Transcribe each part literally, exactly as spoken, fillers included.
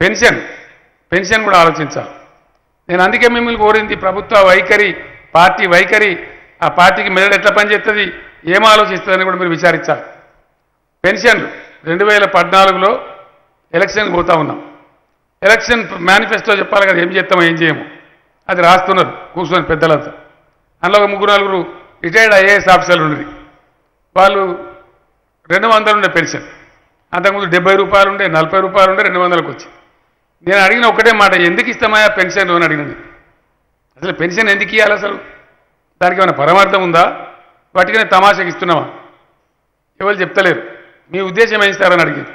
Pension pension కూడా ఆలోచించాలి. నేను అందుకే మిమ్మల్ని కోరింది ప్రభుత్వ వైఖరి, పార్టీ వైఖరి, ఆ పార్టీకి మెదడు ఎట్లా పనిచేస్తుంది, ఏం ఆలోచిస్తుందని కూడా మీరు విచారించాలి. పెన్షన్లు రెండు వేల పద్నాలుగులో ఎలక్షన్కి పోతా ఉన్నాం. ఎలక్షన్ మేనిఫెస్టో చెప్పాలి కదా, ఏం చేస్తామో ఏం చేయము అది రాస్తున్నారు కూర్చొని పెద్దలంతా. అందులో ఒక ముగ్గురు నలుగురు రిటైర్డ్ ఐఏఎస్ ఆఫీసర్లు ఉండి వాళ్ళు రెండు వందలు ఉండే పెన్షన్, అంతకుముందు డెబ్బై రూపాయలు ఉండే, నలభై రూపాయలు ఉండే, రెండు వందలకు వచ్చి నేను అడిగిన ఒకటే మాట, ఎందుకు ఇస్తామయ్యా పెన్షన్ అని అడిగినది. అసలు పెన్షన్ ఎందుకు ఇవ్వాలి, అసలు దానికి ఏమైనా పరమార్థం ఉందా, వాటికనే తమాషకి ఇస్తున్నామా? ఎవరు చెప్తలేరు. మీ ఉద్దేశం ఏం ఇస్తారని అడిగింది.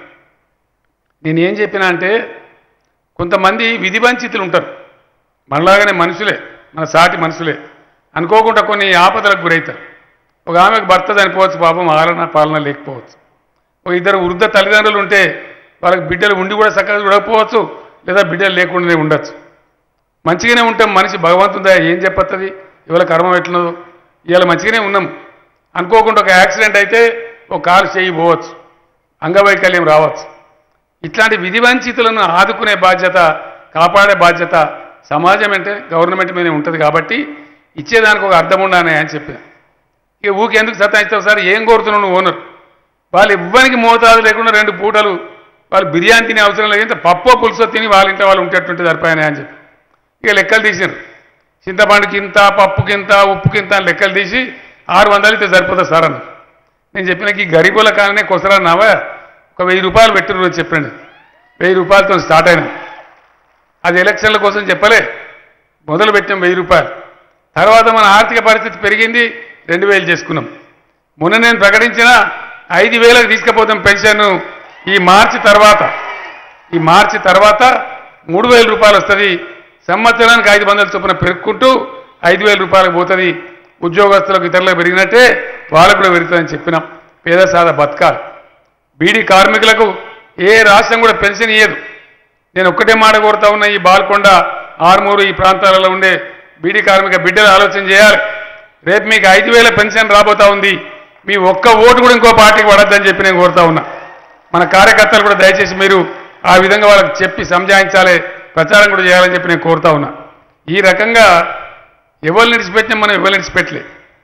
నేను ఏం చెప్పినా అంటే, కొంతమంది విధి వంచితులు ఉంటారు, మనలాగానే మనుషులే, మన సాటి మనుషులే, అనుకోకుండా కొన్ని ఆపదలకు గురవుతారు. ఒక ఆమెకు భర్త చనిపోవచ్చు, పాపం ఆలన పాలన లేకపోవచ్చు. ఒక ఇద్దరు వృద్ధ తల్లిదండ్రులు ఉంటే వాళ్ళకి బిడ్డలు ఉండి కూడా చక్కగా చూడకపోవచ్చు, లేదా బిడ్డలు లేకుండానే ఉండొచ్చు. మంచిగానే ఉంటాం, మనిషి భగవంతుందా ఏం చెప్పత్తది, ఇవాళ కర్మ ఎట్లనదో, ఇవాళ మంచిగానే ఉన్నాం, అనుకోకుండా ఒక యాక్సిడెంట్ అయితే ఒక కాలు చేయి పోవచ్చు, అంగవైకల్యం రావచ్చు. ఇట్లాంటి విధి వంచితులను ఆదుకునే బాధ్యత, కాపాడే బాధ్యత సమాజం అంటే గవర్నమెంట్ మీదే ఉంటుంది. కాబట్టి ఇచ్చేదానికి ఒక అర్థం ఉండాలి అని చెప్పాను. ఇక ఊకెందుకు సతాయిస్తావు సార్, ఏం కోరుతున్నావు నువ్వు ఓనర్, వాళ్ళు ఇవ్వనికి మోతాదు లేకుండా రెండు పూటలు వాళ్ళు బిర్యానీ తినే అవసరం లేదు, పప్పు పులుసో తిని వాళ్ళ ఇంట్లో వాళ్ళు ఉంటేట్టుంటే సరిపోయాయి అని చెప్పి ఇక లెక్కలు తీసారు. చింతపండుకి ఇంత, పప్పుకి ఇంత, ఉప్పుకి ఇంత అని లెక్కలు తీసి ఆరు వందలు ఇస్తే సరిపోతుంది సార్ అన్న. నేను చెప్పిన ఈ గరీబుల కాలనే కొసరన్నావా, ఒక వెయ్యి రూపాయలు పెట్టిరు అని చెప్పండి. వెయ్యి రూపాయలతో స్టార్ట్ అయినా, అది ఎలక్షన్ల కోసం చెప్పలే, మొదలు పెట్టాం వెయ్యి రూపాయలు. తర్వాత మన ఆర్థిక పరిస్థితి పెరిగింది, రెండు వేలు చేసుకున్నాం. మొన్న నేను ప్రకటించిన ఐదు వేలకు తీసుకుపోతాం పెన్షన్. ఈ మార్చి తర్వాత ఈ మార్చి తర్వాత మూడు వేల రూపాయలు వస్తుంది. సంవత్సరానికి ఐదు వందల చొప్పున పెరుక్కుంటూ ఐదు వేల రూపాయలకు పోతుంది. ఉద్యోగస్తులకు ఇతరులకు పెరిగినట్టే వాళ్ళకు కూడా పెరుగుతుందని చెప్పినాం. పేద సాదా బతకాలి. బీడీ కార్మికులకు ఏ రాష్ట్రం కూడా పెన్షన్ ఇయ్యదు. నేను ఒక్కటే మాట కోరుతా ఉన్నా, ఈ బాల్కొండ, ఆర్మూరు ఈ ప్రాంతాలలో ఉండే బీడీ కార్మిక బిడ్డలు ఆలోచన చేయాలి. రేపు మీకు ఐదు వేల పెన్షన్ రాబోతా ఉంది, మీ ఒక్క ఓటు కూడా ఇంకో పార్టీకి పడద్దని చెప్పి నేను కోరుతా ఉన్నా. మన కార్యకర్తలు కూడా దయచేసి మీరు ఆ విధంగా వాళ్ళకి చెప్పి సంజాయించాలి, ప్రచారం కూడా చేయాలని చెప్పి నేను కోరుతా ఉన్నా. ఈ రకంగా ఎవరు నిడిచిపెట్టినా మనం ఎవరు నిడిచిపెట్టలే.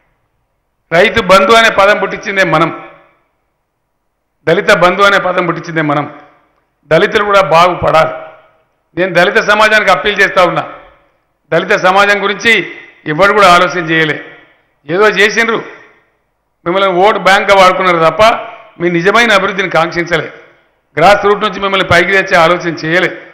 రైతు బంధు అనే పదం పుట్టించిందే మనం, దళిత బంధు అనే పదం పుట్టించిందే మనం. దళితులు కూడా బాగుపడాలి. నేను దళిత సమాజానికి అప్పీల్ చేస్తా ఉన్నా. దళిత సమాజం గురించి ఎవరు కూడా ఆలోచన చేయలే, ఏదో చేసిండ్రు, మిమ్మల్ని ఓటు బ్యాంక్గా వాడుకున్నారు తప్ప మీ నిజమైన అభివృద్ధిని కాంక్షించలే. గ్రాస్ రూట్ నుంచి మిమ్మల్ని పైకి తెచ్చే ఆలోచన చేయలే.